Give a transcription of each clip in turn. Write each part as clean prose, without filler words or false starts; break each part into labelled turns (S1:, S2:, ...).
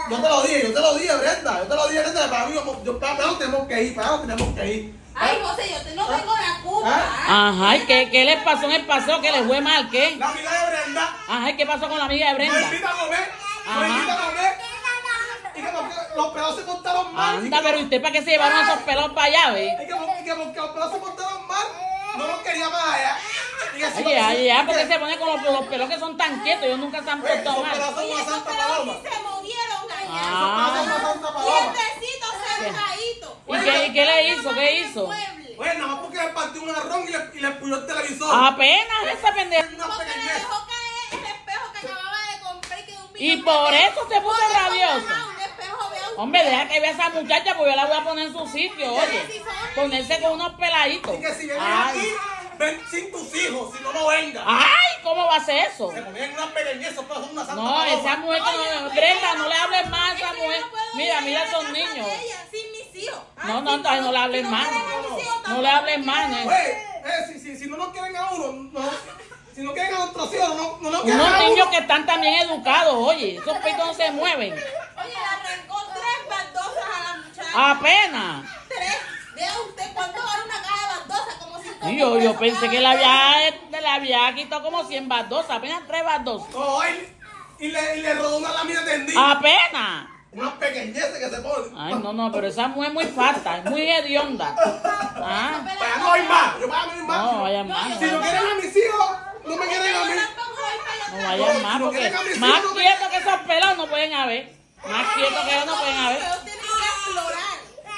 S1: yo te lo dije, Brenda. Yo te lo dije, Brenda. Para mí, pero tenemos que ir, tenemos que ir.
S2: Ay, José, yo no tengo la culpa.
S3: Ajá, ¿y qué les pasó en el paseo? ¿Qué les fue mal? ¿Qué?
S1: La amiga de Brenda.
S3: Ajá, ¿y qué pasó con la amiga de Brenda?
S1: Nos invita a comer.
S3: Ajá.
S1: Nos invita a comer. Y que los pelos se portaron mal.
S3: Anda, pero ¿y usted para qué se llevaron esos pelos para allá, ve?
S1: Y que porque los pelos se portaron mal, no los quería más allá.
S3: Oye, porque se pone con los pelos que son tan quietos, ellos nunca se han portado mal.
S1: Esos pelos son una santa paloma.
S2: Se movieron allá.
S3: Ah.
S1: Esos pelos son una santa paloma.
S2: Quietecitos, sentaditos.
S3: ¿Y qué le hizo? ¿Qué hizo?
S1: Oye, nada más porque le partió un arrón y le empujó el televisor.
S3: Apenas esa pendeja.
S1: Una
S2: Porque le
S1: pequeñez.
S2: dejó caer el espejo que acababa de comprar y quedó un
S3: Y por eso se puso rabiosa.
S2: Un espejo, vea un...
S3: Hombre, deja que vea a esa muchacha, pues yo la voy a poner en su sitio, oye. Ponerse con unos peladitos.
S1: Y que si vienes
S3: Ay.
S1: aquí, ven sin tus hijos, si no, no venga.
S3: Ay, ¿cómo va a ser eso?
S1: Se ponían una pequeñez, esos pelos son una santa
S3: No,
S1: paloma.
S3: esa mujer, Brenda, no le hables más a esa mujer. Mira, mira a esos niños.
S2: Sin mis hijos.
S3: No, no le hables más. No le hables más.
S1: Oye, si no nos quieren a uno, no. Si no quieren a nuestros hijos, no nos quieren
S3: Unos
S1: a
S3: niños
S1: uno.
S3: que están también educados, oye. Esos peitos no se mueven.
S2: Oye, le arrancó 3 baldosas a la muchacha.
S3: Apenas.
S2: 3. Vea usted cuánto vale una caja de baldosas, como 5
S3: Y yo pensé que le había quitado como 100 baldosas, apenas 3 baldosas.
S1: No, y le rodó una lámina tendida.
S3: Apenas.
S1: Unas pequeñeces que se ponen.
S3: Ay, no, pero esa mujer es muy falta, es muy hedionda. Ah,
S1: Para no hay más. Yo para no hay más.
S3: no vaya más.
S1: Si no quieren a mis hijos, no me quieren a mí.
S3: No vaya más,
S1: Si no
S3: porque
S1: quieren a mis
S3: más
S1: hijos,
S3: quietos que esos pelos no pueden haber. Más quietos que ellos no pueden haber.
S2: Pero tienen que explorar.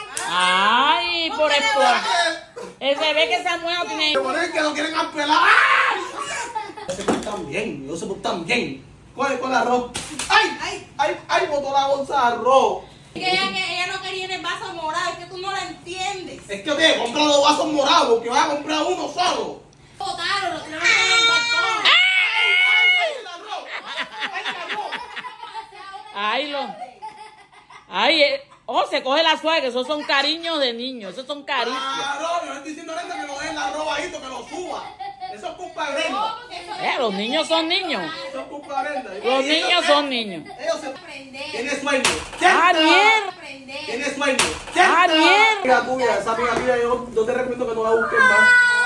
S3: Ay, por explorar. Se ve que esa mujer no tiene.
S1: Se ponen que no quieren apelar. Se portan bien, ellos se portan bien. Coge con el arroz. ¡Ay! Botó la bolsa de arroz.
S2: Que ella no quería en el vaso morado, es que tú no la entiendes.
S1: Es que yo te comprar los vasos morados porque vas a comprar uno solo.
S2: Botaron, lo tenemos en el balcón.
S1: ¡Ay, el arroz! ¡Ay, el arroz!
S3: Se coge la suave, que esos son cariños de niños, esos son caricias.
S1: Claro, yo estoy diciendo a Brenda que no deje el arroz bajito, que lo suba. Eso es culpa de Brenda.
S3: Los niños son niños.
S1: Eso es culpa de Brenda.
S3: Los niños son niños.
S1: Ellos se...
S2: Aprender.
S1: Tiene sueño.
S3: ¡Ah, bien!
S2: Aprender.
S1: Tiene sueño.
S3: ¡Ah, bien!
S1: Amiga tuya, esa amiga tuya, yo te recomiendo que no la busques más.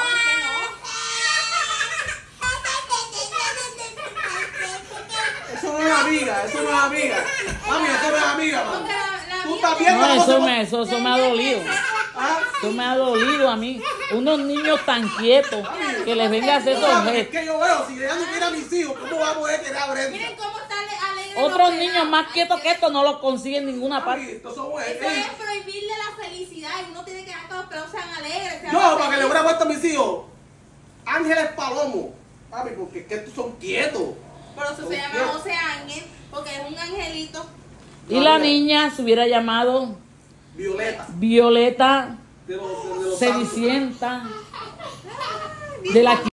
S1: Eso no es amiga, eso no es amiga. Mami, eso no es amiga, mami. Tú estás viendo
S3: No,
S1: cómo
S3: eso
S1: se...
S3: me ha dolido.
S1: ¿Ah?
S3: Eso me ha dolido a mí. Unos niños tan quietos que les venga a hacer esos
S1: Es
S3: gestos.
S1: que yo veo, si ella no quiere a mis hijos, ¿cómo va a poder querer a Brenda?
S2: Miren cómo está alegre.
S3: Otros niños más quietos que estos no los consiguen en ninguna
S1: Mami,
S3: parte.
S1: estos son buenos.
S2: Eso es prohibirle la felicidad y uno tiene que dejar que los pelos sean alegres. sean
S1: Yo, para que
S2: felices.
S1: le hubiera puesto a mis hijos Ángeles Palomo. Papi, porque es que estos son quietos.
S2: Por eso se llama José Ángel, porque es un angelito.
S3: Y la niña se hubiera llamado
S1: Violeta.
S3: Violeta
S1: De los
S3: Cenicienta de la